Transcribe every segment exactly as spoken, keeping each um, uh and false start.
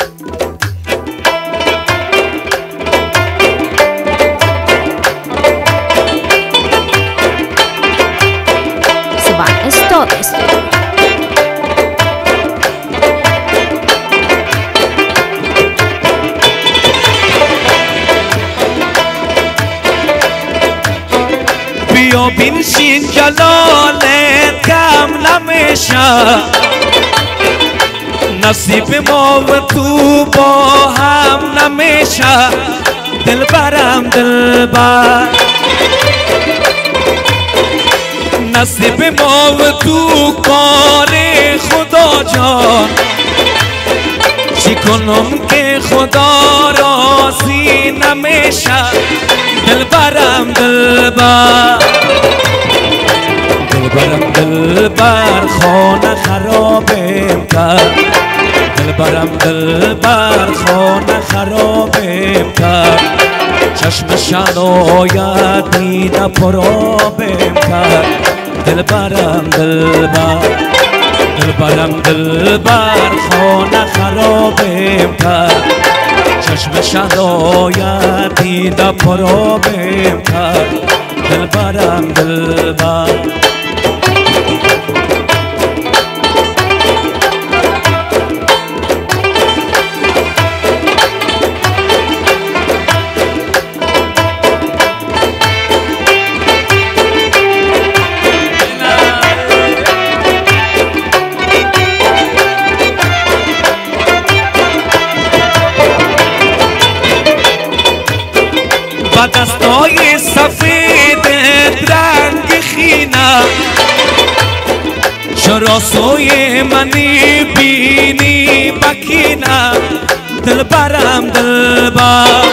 بیا بنشین جلالت کم نمیشه، نصیب ما و تو با هم نمیشه. دل برم دل بر نصیب ما و تو کار خدا جان، چی کنم که خدا راضی نمیشه. دل برم دل بر دل برم دل بر خانه خرابم کرد، دل برم دل بر خانه خرابم کرد. چشم شنایت دیده پرابم کرد، دل برم دل بر دل برم دل بر خانه خرابم کرد. چشم شنایت دیده پرابم کرد، دل برم دل بر با دستای سفید رنگ خینه، چرا سوی منی بینی بکینه. دل برم دل بر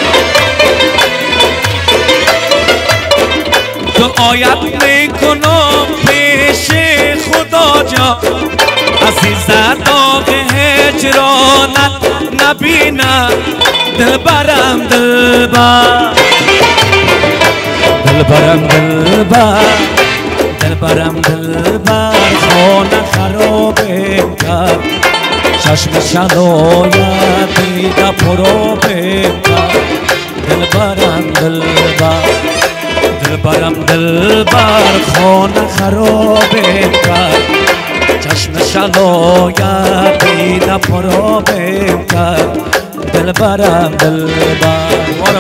دعایت میکنم پیش خدا جا، عزیزت داغ هجرانت نبینه. دل برم دل بر دل برم دل بر دل برم دل بر خانه خرابم کرد. چشم شنایت دیده پرابم کرد، دل برم دل بر دل برم دل بر خانه خرابم کرد. چشم شنایت دیده پرابم کرد، دل برم دل بر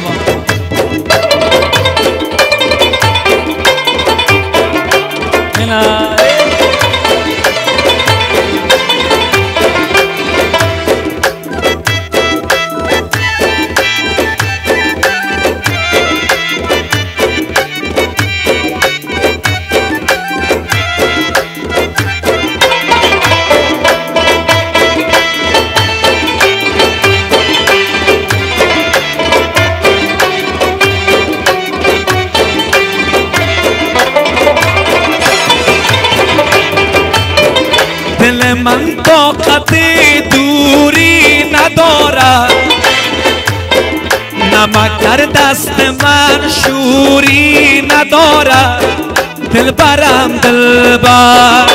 دل من طاقت دوری ندارد، نمک در دست من شوری ندارد. دل برم دل بر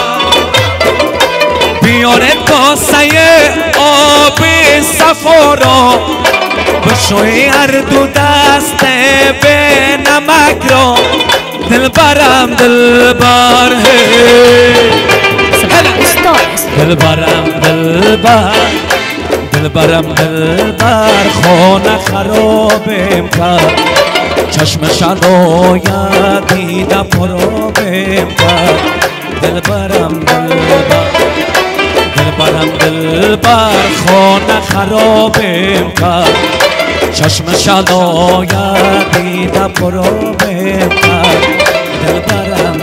بیاره کاسه آب صفا را، بشوی هر دو دست به نمک را. دل برم دل بر دل برم دل بر دل برم دل بر خانه خرابم کرد. چشم شنایت دیده پرابم کرد، دل برم دل بر دل برم دل بر خانه خرابم کرد. چشم شنایت دیده پرابم کرد، دل برم